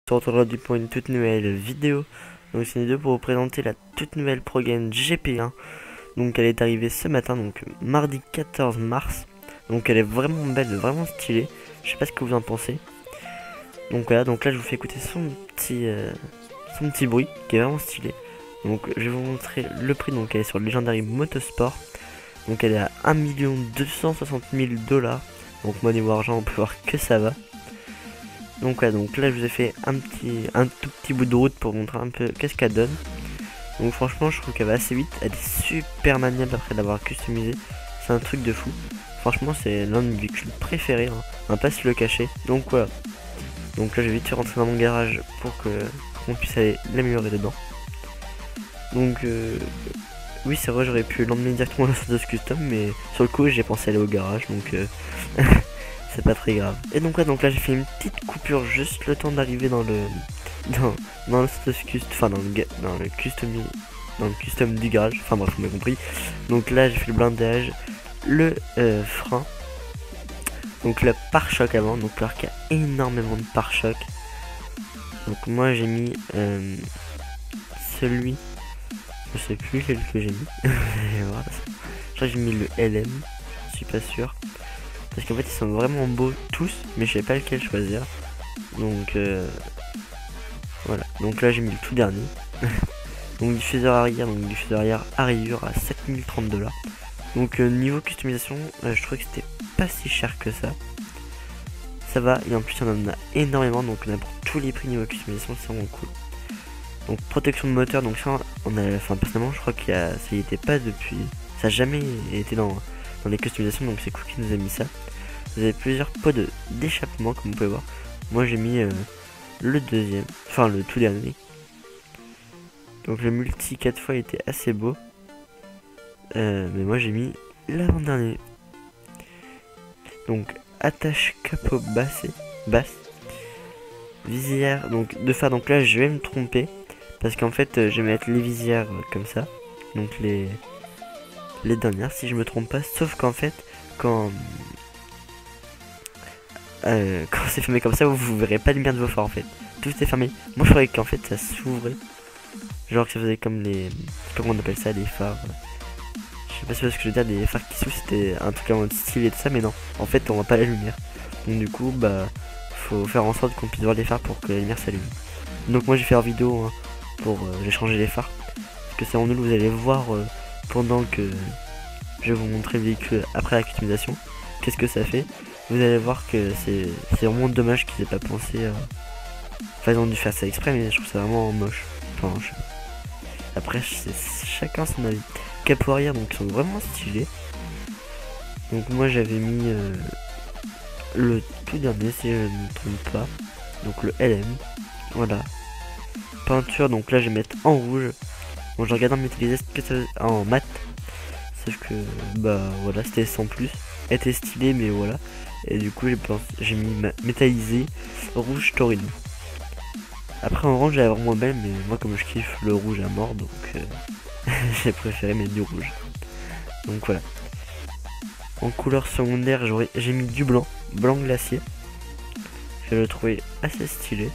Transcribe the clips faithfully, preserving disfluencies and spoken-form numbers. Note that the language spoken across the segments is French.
On se retrouve aujourd'hui pour une toute nouvelle vidéo. Donc c'est une vidéo pour vous présenter la toute nouvelle Pro Game G P un. Donc elle est arrivée ce matin, donc mardi quatorze mars. Donc elle est vraiment belle, vraiment stylée. Je sais pas ce que vous en pensez. Donc voilà, donc là je vous fais écouter son petit euh, son petit bruit qui est vraiment stylé. Donc je vais vous montrer le prix. Donc elle est sur le Legendary Motorsport. Donc elle est à un million deux cent soixante mille dollars. Donc moi niveau argent on peut voir que ça va. Donc voilà, donc là je vous ai fait un petit un tout petit bout de route pour montrer un peu qu'est-ce qu'elle donne. Donc franchement je trouve qu'elle va assez vite, elle est super maniable après l'avoir customisée, c'est un truc de fou. Franchement c'est l'un de mes véhicules préférés, hein. On va pas se le cacher. Donc voilà, donc là je vais vite rentrer dans mon garage pour que qu'on puisse aller l'améliorer dedans. Donc euh, oui c'est vrai, j'aurais pu l'emmener directement à la Santos Custom, mais sur le coup j'ai pensé aller au garage, donc euh, c'est pas très grave. Et donc là, donc là j'ai fait une petite coupure juste le temps d'arriver dans le dans, dans le custom, enfin dans le dans le custom dans le custom du garage. Enfin bref, vous m'avez compris. Donc là j'ai fait le blindage, le euh, frein, donc le pare-choc avant. Donc là qu'il y a énormément de pare-choc. Donc moi j'ai mis euh, celui, je sais plus lequel que j'ai mis. Voilà. Je crois que j'ai mis le L M, je suis pas sûr. Parce qu'en fait ils sont vraiment beaux tous, mais je sais pas lequel choisir. Donc euh, voilà, donc là j'ai mis le tout dernier. Donc diffuseur arrière, donc diffuseur arrière à rayures à sept mille trente dollars. Donc euh, niveau customisation, euh, je trouvais que c'était pas si cher que ça. Ça va, et en plus on en a énormément, donc on a pour tous les prix niveau customisation, c'est vraiment cool. Donc protection de moteur, donc ça on a, enfin personnellement je crois qu'il y a, ça y était pas depuis, ça a jamais été dans, dans les customisations, donc c'est cool qu'il nous a mis ça. Vous avez plusieurs pots de d'échappement comme vous pouvez voir. Moi j'ai mis euh, le deuxième, enfin le tout dernier. Donc le multi quatre fois était assez beau. Euh, mais moi j'ai mis l'avant-dernier. Donc attache capot basse, basse. Visière, donc de phare, donc là je vais me tromper. Parce qu'en fait euh, je vais mettre les visières euh, comme ça. Donc les, les dernières si je me trompe pas. Sauf qu'en fait quand... Euh, quand c'est fermé comme ça, vous, vous verrez pas les lumière de vos phares en fait. Tout est fermé. Moi je croyais qu'en fait ça s'ouvrait. Genre que ça faisait comme les... Comment on appelle ça, les phares. Je sais pas si c'est ce que je veux dire, des phares qui s'ouvrent, c'était un truc en mode style et tout ça, mais non. En fait on voit pas la lumière. Donc du coup bah faut faire en sorte qu'on puisse voir les phares pour que la lumière s'allume. Donc moi j'ai fait en vidéo hein, pour... Euh, j'ai changé les phares. Parce que c'est en nul, vous allez voir euh, pendant que je vais vous montrer le véhicule après la customisation. Qu'est-ce que ça fait. Vous allez voir que c'est vraiment dommage qu'ils aient pas pensé. Euh... Enfin, ils ont dû faire ça exprès, mais je trouve ça vraiment moche. Enfin, je... Après, c'est chacun son avis. Capot arrière, donc ils sont vraiment stylés. Donc, moi j'avais mis euh, le tout dernier, si je ne me trompe pas. Donc, le L M. Voilà. Peinture, donc là je vais mettre en rouge. Bon, je regarde en métallisé, que ça en mat. Sauf que, bah voilà, c'était sans plus. Elle était stylé, mais voilà. Et du coup j'ai mis métallisé rouge taurine. Après en orange elle est vraiment belle, mais moi comme je kiffe le rouge à mort, donc euh, j'ai préféré mettre du rouge. Donc voilà. En couleur secondaire j'ai mis du blanc, blanc glacier. Je le trouvais assez stylé.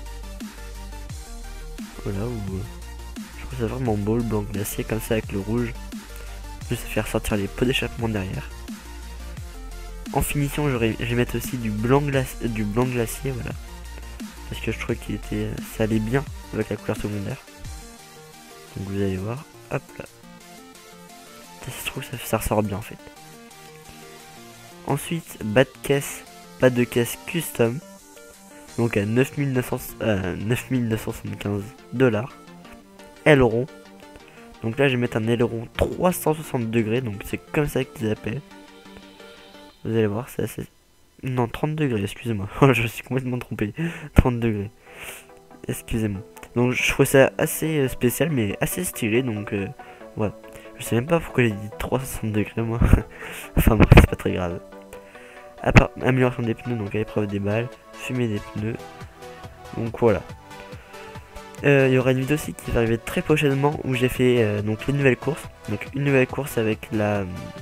Voilà, où euh, je trouve ça vraiment beau le blanc glacier comme ça avec le rouge. Juste faire ressortir les pots d'échappement derrière. En finition, je vais mettre aussi du blanc, glace, du blanc glacier, voilà. Parce que je trouvais qu'il était, ça allait bien avec la couleur secondaire. Donc vous allez voir, hop là. Ça se trouve, ça, ça ressort bien en fait. Ensuite, bas de caisse, bas de caisse custom. Donc à neuf mille neuf cents, euh, neuf mille neuf cent soixante-quinze dollars. Aileron. Donc là, je vais mettre un aileron trois cent soixante degrés, donc c'est comme ça qu'ils appellent. Vous allez voir, c'est assez... Non, trente degrés, excusez-moi. Je me suis complètement trompé. trente degrés. Excusez-moi. Donc, je trouve ça assez spécial, mais assez stylé. Donc, euh, ouais. Je sais même pas pourquoi j'ai dit trois cent soixante degrés, moi. Enfin, bref, c'est pas très grave. À part, amélioration des pneus, donc à l'épreuve des balles. Fumée des pneus. Donc, voilà. Il euh, y aura une vidéo aussi qui va arriver très prochainement où j'ai fait euh, donc une nouvelle course. Donc, une nouvelle course avec la...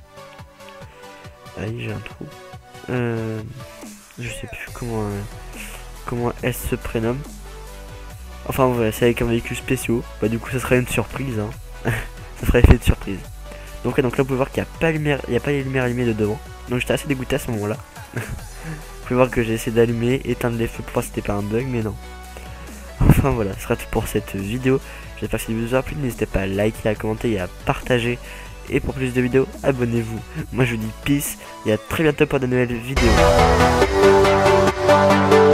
Aïe, j'ai un trou. Euh, je sais plus comment euh, comment elle se prénomme. Enfin voilà, c'est avec un véhicule spécial. Bah du coup ça sera une surprise, hein. Ça fera effet de surprise. Donc, ouais, donc là vous pouvez voir qu'il n'y a pas lumière, il y a pas les lumières allumées de devant. Donc j'étais assez dégoûté à ce moment là. Vous pouvez voir que j'ai essayé d'allumer, éteindre les feux pour voir si c'était pas un bug, mais non. Enfin voilà, ce sera tout pour cette vidéo. J'espère que si vous a plu, n'hésitez pas à liker, à commenter et à partager. Et pour plus de vidéos, abonnez-vous. Moi je vous dis peace et à très bientôt pour de nouvelles vidéos.